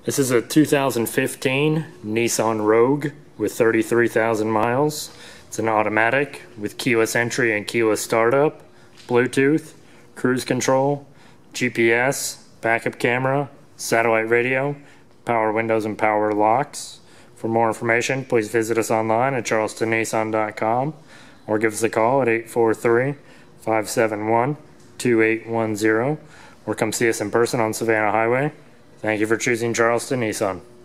This is a 2015 Nissan Rogue with 33,000 miles. It's an automatic with keyless entry and keyless startup, Bluetooth, cruise control, GPS, backup camera, satellite radio, power windows and power locks. For more information, please visit us online at charlestonnissan.com or give us a call at 843-571-2810 or come see us in person on Savannah Highway. Thank you for choosing Charleston Nissan.